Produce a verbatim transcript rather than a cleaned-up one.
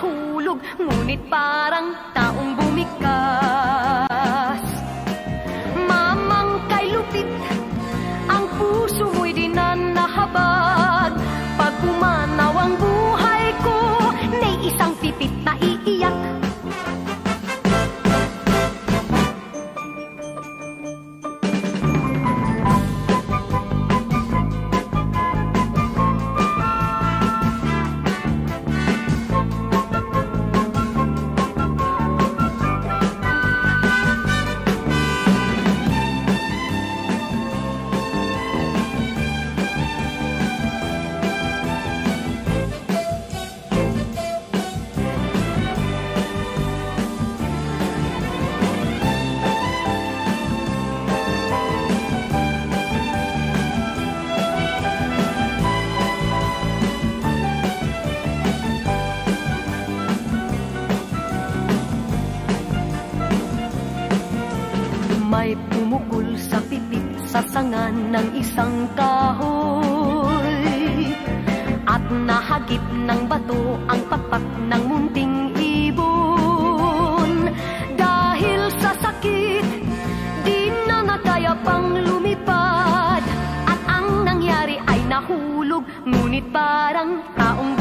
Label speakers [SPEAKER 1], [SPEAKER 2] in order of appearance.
[SPEAKER 1] nahulog, ngunit parang taong bumikas. Mamang kay lupit, ang puso mo'y di na nahabag. Pag pumanaw ang buhay ko, may isang pipit na iiyak. May pumukul sa pipit sa sanga ng isang kahoy, at nahagip ng bato ang pakpak ng munting ibon. Dahil sa sakit, di na nakaya pang lumipad, at ang nangyari ay nahulog, ngunit parang taong